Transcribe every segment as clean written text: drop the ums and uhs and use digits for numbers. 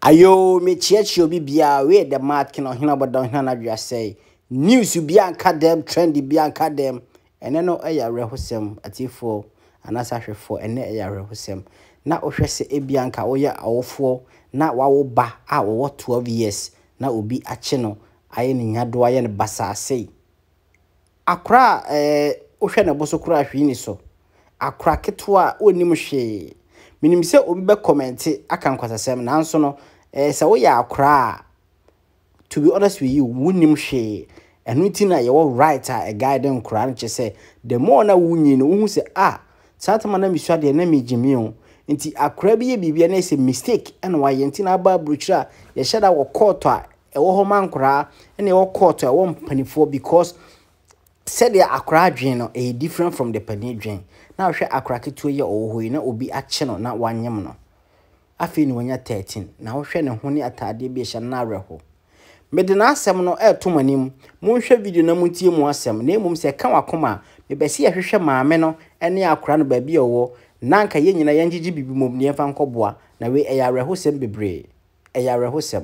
Ayo me chiachi obi bia we the mat kin ohina bodon hina na dwa say news bi anka dem trendy bi anka dem ene no eya rehosem atifo anasa hwefo ene eya rehosem na ohwese ebi anka oya awofo na wawo ba a wo 12 years na obi ache no aye ne nyado aye ne basase akra ohwe ne boso kra hwi ni so akra ketwa onim hwe minim se obi be comment aka nkwasasem nanso no se wo ya akra to be honest with you wunim hwe enu ti na ye wo right a guide nkra nche se the more na wunyi no hu se satama na misua de na mejimi o nti akra bi ye bibia na se mistake ena wa ye nti na ba bruchra ye sheda wo court a wo ho mankra ena wo court a wo mpanifo because said ya akra dwen no different from the panidwen na hwe akra ketu ye owo na obi ache no na wanyem no afi ni wanya 13 na hwe ne ho ne atade bi hye na areho mede na asem no etomanim mo hwe video na mutie mu asem na emum se ka wakoma me bese ye hwehwe maame no ene akra no ba bi owo na nka ye nyina yanjiji bibi mom ne fa nkoboa na we eya areho sem bebre eya areho sem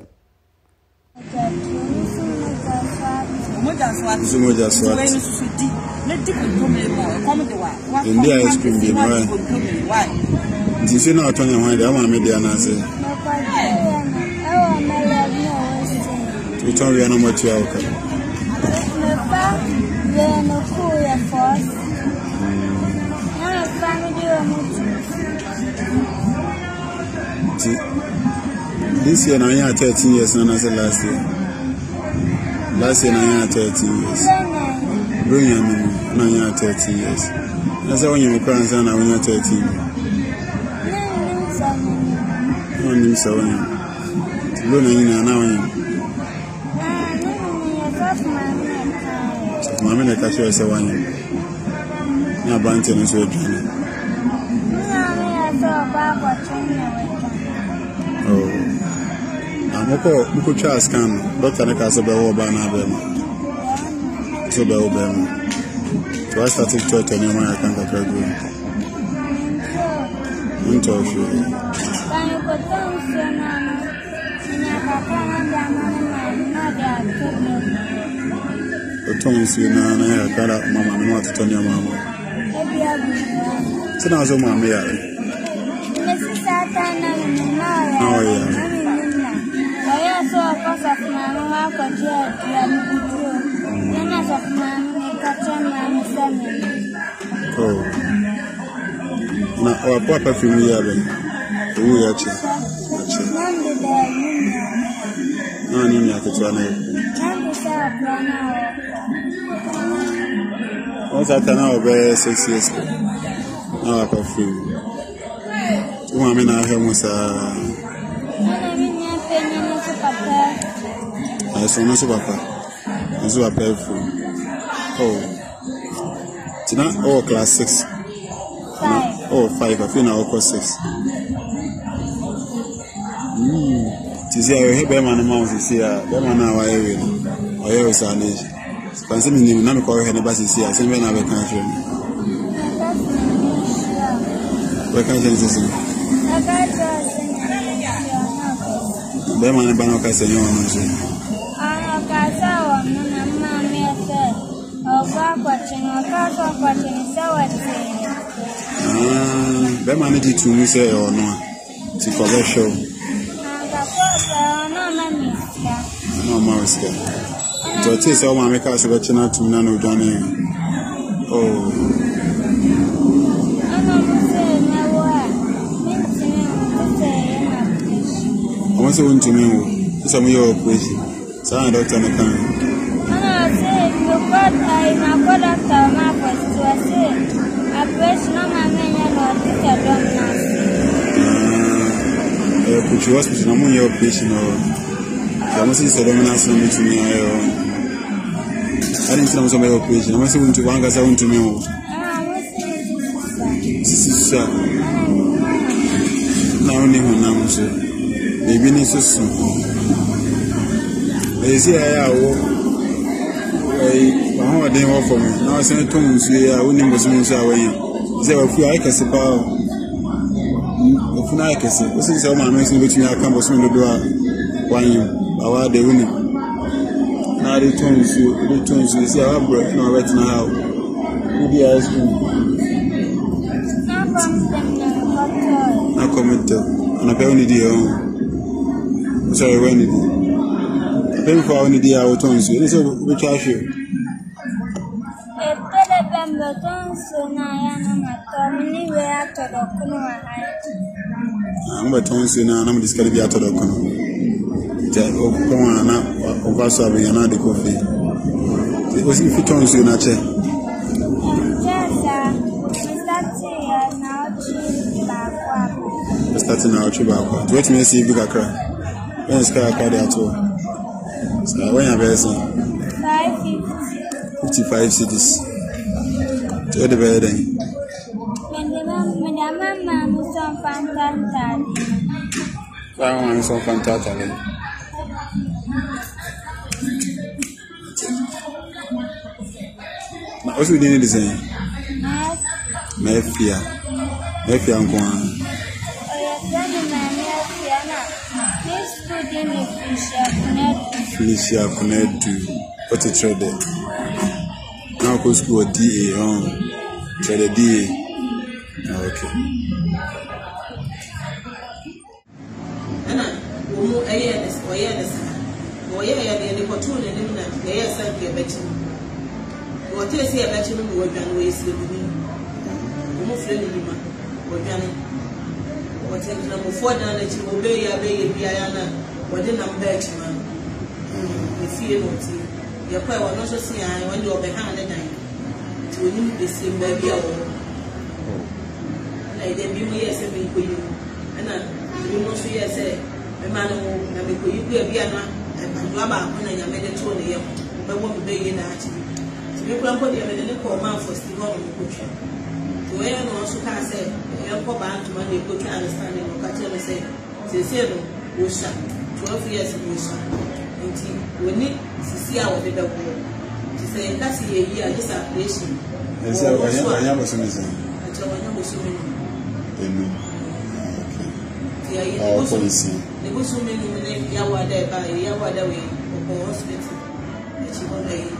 Moja swat. India ice cream be why? This is not turning why they want me there now say. To turn we no more to our car. This year now you are 13 years and as last year. Last year, I had 13 years. Bring him in, now you are 13 years. That's how you cry and say, now you are 13. No, you saw him. Luna, you know, now him. So, Mamma, I catch you as a one. Now, Banton is so drunk. Oh. Moko try scan doctor na ka so be wo ba na be mo so be wo be mo so I started to tell you my account ka go unto you na ya kara mama no to tell you mama so na so mama ya oh yeah. So because of my oh, now our papa from here, who are you? No, you need to try it. Once I turn over 6 years ago, now I can free. Woman, I have most I saw no super papa. So I pay for. Oh, tonight all class 6. 5. Oh, 5. I feel now all class 6. To see I have them on the mouse. You see, them on our area. Or here is our nation. Fancy me, now call her neighbors. You see, I send me another country. Where can you see? Them on the banner say you want to the man did to me say or no to cover show. No more scared. To taste all my makers about channel to Nano Johnny. Oh, I want to win to me. Some of your operation. So I don't tell me. Put your hospital, I'm on your operation. I must say, dominance to me. I didn't know some operation. I must say, to one guy, I want to know. This is now only one now, sir. Maybe need so soon. They say, I didn't work for me. Now I sent to you, I wouldn't was away. They were few I can see power. ofuna akese o se o ma me so betumi aka bo so do a wan awa de woni na de tonsu si awa bro na wet na how bi as na comment ana pe woni di o sorry woni di pe for woni di a o tonsu ni so be twa hwe I'm going to na I'm discussing the other document. Come on, na over be na the coffee. It was if you turn to na che. Starting now chiba. Wait me see big akra. When is car card at all? So when you be 55 cities. To the bed then. Sono fantastica. Ma osu di ni design. Mefia nkwa. Felicia Kunedu. What a trade. Now go school DA on. Trade DA. Okay. What is here about you? We can waste the money. What is number 4 that you obey a baby? Diana, what did I'm back, man? You feel not your power will not see I when you're behind the night to need the same baby. Like the beauty is a big for you, and you must see, I say, a man who you be a piano and Laba when I made a tour, but won't be in that. You can put your little call man for Steve on the cushion. To where no also can say, you go back to money, go to understanding or catch and say, 12 years in Usha. And we need to see our little boy. To say, that's a year, just a nation. And so I am so missing. And so I am so many. The Busum in Yawada by Yawada way or hospital. And she won't lay.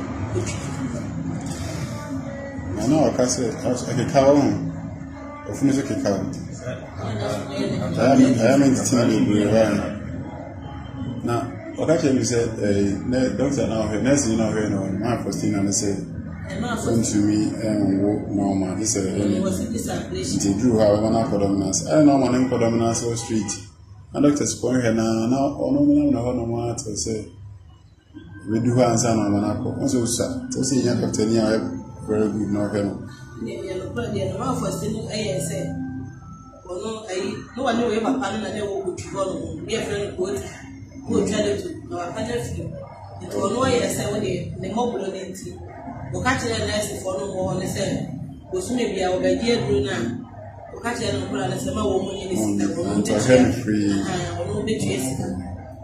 I know I can say I can cow of music account. I am in the now, what I can say, doctor now, nurse now, my first thing I say, come to me and walk normal. This is the drew how one of dominance. I don't know one for dominance or street. And doctor's point here now, or no more to say. We do answer on Monaco. Also, sir, to see young Captain, very good, no help. The first thing I said, no one knew ever planning and they would go. We are very good. Good to our panel. It will know yes, I would the mobile entity. We catch it nice for no more on the same. We soon be our idea Bruna. We catch it and put on the summer woman in the free. I will be chasing.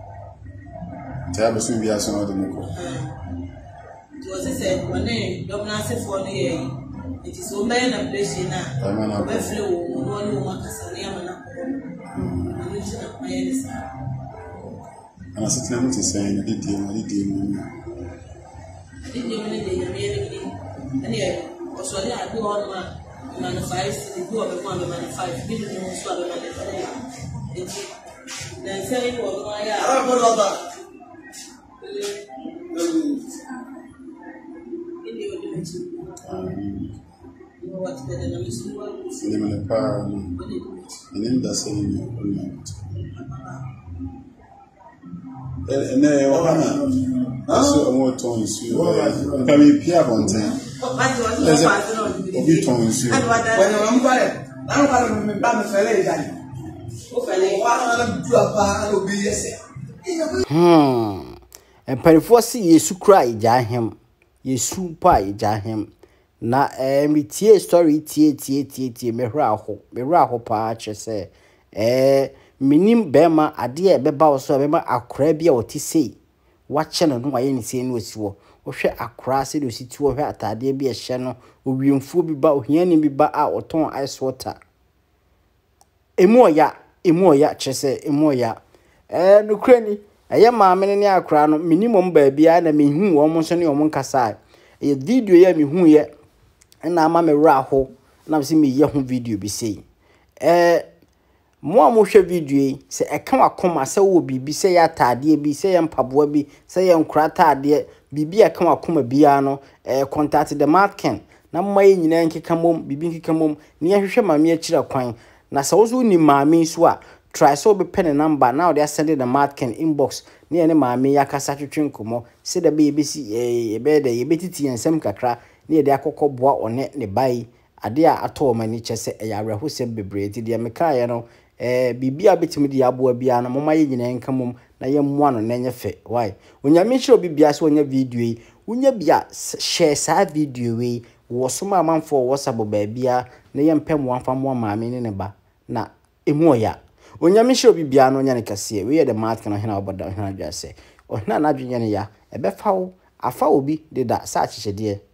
Tell soon be as another muco. It was said one name, dominance for the year. It is so bad a place in a flew, one who wants a Yamana. And I said, I'm not saying I did him. I didn't even and yet, was what I do on my manifest, the two of the 1 manifest, billion swallow manifest. Then saying, well, my and they also more tones. You can be Pierre Fontaine. Be tones. When I'm quiet, I'm going to And Perifor see Yesu cry, Jahem. Yesu pie, Jahem. Na me tie story tie me hra ho pa che se minim bema ade e beba wo so bema akra bia wo ti sei wa che no no aye ni sei no osiwo wo hwe akra se do si ti wo hwe atade bia hye no owiemfuo bi ba ohia ni bi ba a oton ice water emu oya emu ya chese emu ya nukre ni eye maame ne akra no minimum baabia na mehu wo mo so ne wo nkasa e video ya mehu ye na ama me wra ho na se me ye ho video bi sei mo hwe video se eka wakoma se wo bibi se ya taade bi se ya mpaboa bi se ya nkra taade bibi eka wakoma bia no contact the market na mai nyina nkeka mom bibi nkeka mom ne hwehwe maame akira kwan na se wo so ni maame so a try so be pen number now they are sending the market inbox ne ne maame yakasa twetwe nkomo se da be besi be da ye betiti ensem kakra ne de akokɔboa one ne bai ade a ato mani kyese ya awrehosem bebree de meka ye no bibia betimi de aboa bia na moma ye nyina nka mom na ye mmoa no nenye fe why onyame hye obi bia so onya video yi wonya bia share sa video we wo so ma manfo WhatsApp ba bia na ye mpem wanfa mo maame ne ne ba na emu ya onyame hye obi bia no nya ne kase we ye the market no hena oboda hena adwase ohena na adwenye ne ya ebefa wo afa obi de da sa akyehede